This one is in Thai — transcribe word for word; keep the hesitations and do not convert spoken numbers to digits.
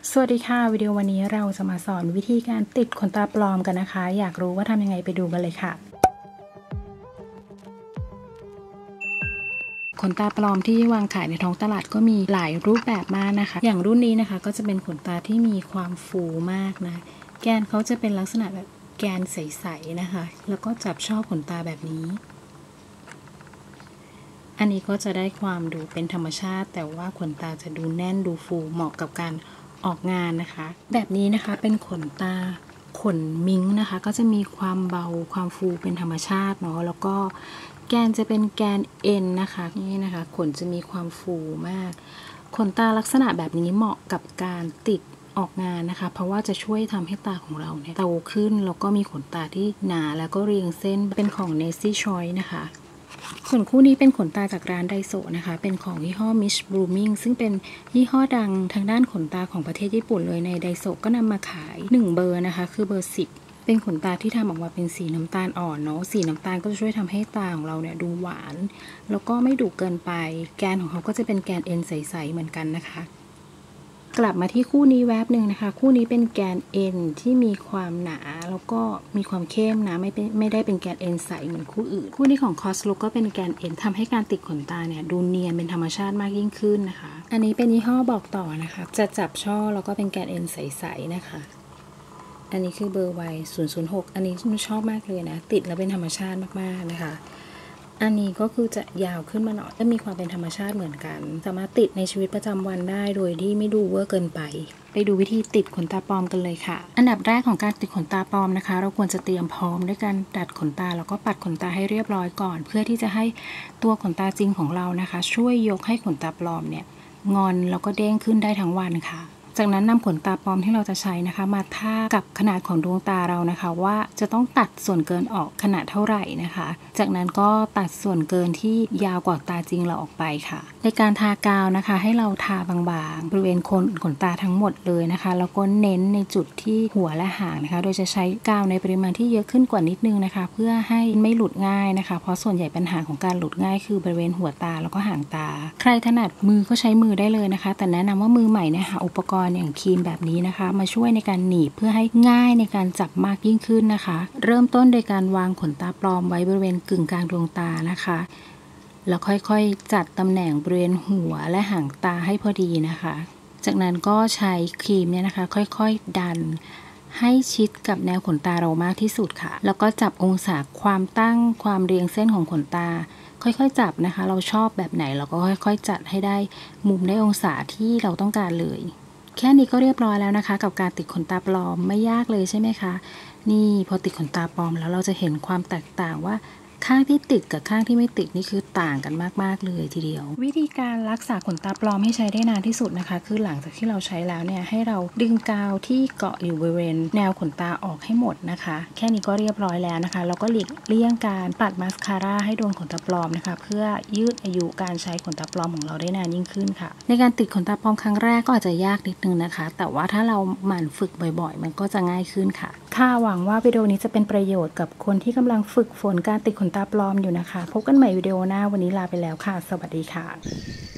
สวัสดีค่ะวิดีโอวันนี้เราจะมาสอนวิธีการติดขนตาปลอมกันนะคะอยากรู้ว่าทำยังไงไปดูกันเลยค่ะขนตาปลอมที่วางขายในท้องตลาดก็มีหลายรูปแบบมากนะคะอย่างรุ่นนี้นะคะก็จะเป็นขนตาที่มีความฟูมากนะแกนเขาจะเป็นลักษณะแบบแกนใสๆนะคะแล้วก็จับช่อขนตาแบบนี้อันนี้ก็จะได้ความดูเป็นธรรมชาติแต่ว่าขนตาจะดูแน่นดูฟูเหมาะกับการออกงานนะคะแบบนี้นะคะเป็นขนตาขนมิงนะคะก็จะมีความเบาความฟูเป็นธรรมชาติเนาะแล้วก็แกนจะเป็นแกนเอ็นนะคะนี่นะคะขนจะมีความฟูมากขนตาลักษณะแบบนี้เหมาะกับการติดออกงานนะคะเพราะว่าจะช่วยทำให้ตาของเราเนี่ยโตขึ้นแล้วก็มีขนตาที่หนาแล้วก็เรียงเส้นเป็นของ Nessie Choice นะคะส่วนคู่นี้เป็นขนตาจากร้านไดโซะนะคะเป็นของยี่ห้อ Mish Blooming ซึ่งเป็นยี่ห้อดังทางด้านขนตาของประเทศญี่ปุ่นเลยในไดโซะก็นำมาขายหนึ่งเบอร์นะคะคือเบอร์สิบเป็นขนตาที่ทำออกมาเป็นสีน้ำตาลอ่อนเนาะสีน้ำตาลก็จะช่วยทำให้ตาของเราเนี่ยดูหวานแล้วก็ไม่ดุเกินไปแกนของเขาก็จะเป็นแกนเอ็นใสๆเหมือนกันนะคะกลับมาที่คู่นี้แวบหนึ่งนะคะคู่นี้เป็นแกน N ที่มีความหนาแล้วก็มีความเข้มนะไม่ไม่ได้เป็นแกน N ใสเหมือนคู่อื่นคู่นี้ของ Coslook ก็เป็นแกน N ทำให้การติดขนตาเนี่ยดูเนียนเป็นธรรมชาติมากยิ่งขึ้นนะคะอันนี้เป็นยี่ห้อบอกต่อนะคะจะจับช่อแล้วก็เป็นแกน N ใสๆนะคะอันนี้คือเบอร์ Y ศูนย์ ศูนย์ หกอันนี้ชอบมากเลยนะติดแล้วเป็นธรรมชาติมากๆนะคะอันนี้ก็คือจะยาวขึ้นมาหน่อยและมีความเป็นธรรมชาติเหมือนกันสามารถติดในชีวิตประจำวันได้โดยที่ไม่ดูเวอร์เกินไปไปดูวิธีติดขนตาปลอมกันเลยค่ะอันดับแรกของการติดขนตาปลอมนะคะเราควรจะเตรียมพร้อมด้วยการดัดขนตาแล้วก็ปัดขนตาให้เรียบร้อยก่อนเพื่อที่จะให้ตัวขนตาจริงของเรานะคะช่วยยกให้ขนตาปลอมเนี่ยงอนแล้วก็เด้งขึ้นได้ทั้งวันค่ะจากนั้นนำขนตาปลอมที่เราจะใช้นะคะมาทากับขนาดของดวงตาเรานะคะว่าจะต้องตัดส่วนเกินออกขนาดเท่าไหร่นะคะจากนั้นก็ตัดส่วนเกินที่ยาวกว่าตาจริงเราออกไปค่ะในการทากาวนะคะให้เราทาบางๆบริเวณโคนขนตาทั้งหมดเลยนะคะแล้วก็เน้นในจุดที่หัวและหางนะคะโดยจะใช้กาวในปริมาณที่เยอะขึ้นกว่านิดนึงนะคะเพื่อให้ไม่หลุดง่ายนะคะเพราะส่วนใหญ่ปัญหาของการหลุดง่ายคือบริเวณหัวตาแล้วก็หางตาใครถนัดมือก็ใช้มือได้เลยนะคะแต่แนะนำว่ามือใหม่เนี่ยหาอุปกรณ์อย่างครีมแบบนี้นะคะมาช่วยในการหนีบเพื่อให้ง่ายในการจับมากยิ่งขึ้นนะคะเริ่มต้นโดยการวางขนตาปลอมไว้บริเวณกึ่งกลางดวงตานะคะแล้วค่อยๆจัดตำแหน่งบริเวณหัวและหางตาให้พอดีนะคะจากนั้นก็ใช้ครีมเนี่ยนะคะค่อยๆดันให้ชิดกับแนวขนตาเรามากที่สุดค่ะแล้วก็จับองศาความตั้งความเรียงเส้นของขนตาค่อยๆจับนะคะเราชอบแบบไหนเราก็ค่อยๆจัดให้ได้มุมได้องศาที่เราต้องการเลยแค่นี้ก็เรียบร้อยแล้วนะคะกับการติดขนตาปลอมไม่ยากเลยใช่ไหมคะนี่พอติดขนตาปลอมแล้วเราจะเห็นความแตกต่างว่าข้างที่ติดกับข้างที่ไม่ติดนี่คือต่างกันมากๆเลยทีเดียววิธีการรักษาขนตาปลอมให้ใช้ได้นานที่สุดนะคะคือหลังจากที่เราใช้แล้วเนี่ยให้เราดึงกาวที่เกาะอยู่บริเวณแนวขนตาออกให้หมดนะคะแค่นี้ก็เรียบร้อยแล้วนะคะเราก็หลีกเลี่ยงการปัดมาสคาร่าให้โดนขนตาปลอมนะคะเพื่อยืดอายุการใช้ขนตาปลอมของเราได้นานยิ่งขึ้นค่ะในการติดขนตาปลอมครั้งแรกก็อาจจะยากนิดนึงนะคะแต่ว่าถ้าเราหมั่นฝึกบ่อยๆมันก็จะง่ายขึ้นค่ะค่ะหวังว่าวิดีโอนี้จะเป็นประโยชน์กับคนที่กำลังฝึกฝนการติดขนตาปลอมอยู่นะคะพบกันใหม่วิดีโอหน้าวันนี้ลาไปแล้วค่ะสวัสดีค่ะ